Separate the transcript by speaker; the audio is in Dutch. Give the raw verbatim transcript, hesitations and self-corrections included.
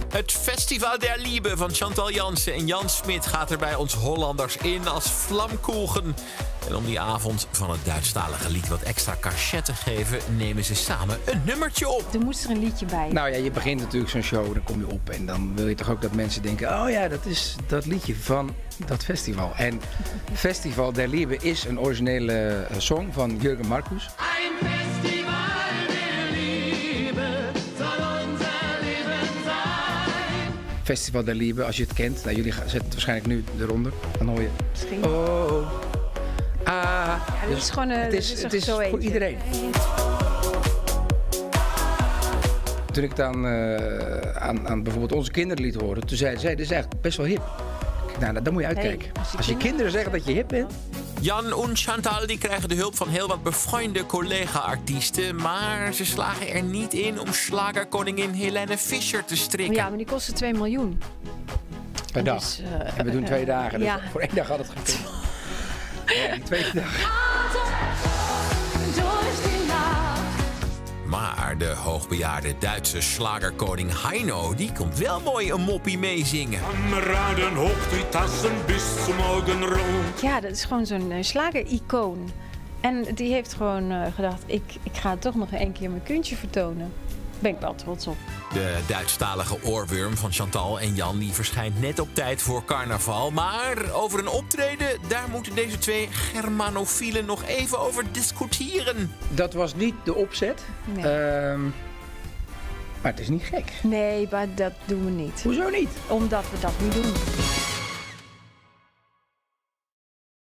Speaker 1: Het Festival der Liebe van Chantal Jansen en Jan Smit gaat er bij ons Hollanders in als vlamkoegen. En om die avond van het Duitsstalige lied wat extra cachet te geven, nemen ze samen een nummertje op.
Speaker 2: Er moest er een liedje bij.
Speaker 3: Nou ja, je begint natuurlijk zo'n show, dan kom je op en dan wil je toch ook dat mensen denken, oh ja, dat is dat liedje van dat festival. En Festival der Liebe is een originele song van Jürgen Marcus.
Speaker 4: Ein Festival der Liebe soll unser Leben sein.
Speaker 3: Festival der Liebe, als je het kent, nou, jullie zetten het waarschijnlijk nu eronder, dan hoor je.
Speaker 2: Misschien.
Speaker 3: Oh, ah.
Speaker 2: Ja, dit
Speaker 3: Dus
Speaker 2: is gewoon een,
Speaker 3: het is,
Speaker 2: dit is
Speaker 3: het
Speaker 2: echt
Speaker 3: is
Speaker 2: zo
Speaker 3: voor
Speaker 2: eentje.
Speaker 3: iedereen. Toen ik dan uh, aan, aan bijvoorbeeld onze kinderen liet horen, toen zeiden zij, dit is eigenlijk best wel hip. Nou, dan moet je uitkijken.
Speaker 2: Hey, als je
Speaker 3: als je kinderen zeggen dat je hip bent.
Speaker 1: Jan en Chantal die krijgen de hulp van heel wat bevriende collega-artiesten, maar ze slagen er niet in om slagerkoningin Helene Fischer te strikken.
Speaker 2: Ja, maar die kosten twee miljoen.
Speaker 3: Per dag.
Speaker 2: Dus, uh,
Speaker 3: en we doen twee dagen, dus
Speaker 2: ja.
Speaker 3: voor één dag had het gekund. Ja, die tweede dag.
Speaker 1: Maar de hoogbejaarde Duitse slagerkoning Heino, die komt wel mooi een moppie meezingen.
Speaker 5: Kameraden, hoog die tassen bis zum Morgenrot.
Speaker 2: Ja, dat is gewoon zo'n uh, slager-icoon. En die heeft gewoon uh, gedacht, ik, ik ga toch nog één keer mijn kuntje vertonen. Daar ben ik wel trots op.
Speaker 1: De Duitsstalige oorworm van Chantal en Jan die verschijnt net op tijd voor carnaval. Maar over een optreden, daar moeten deze twee germanofielen nog even over discussiëren.
Speaker 3: Dat was niet de opzet.
Speaker 2: Nee.
Speaker 3: Um, maar het is niet gek.
Speaker 2: Nee, maar dat doen we niet.
Speaker 3: Hoezo niet?
Speaker 2: Omdat we dat niet doen.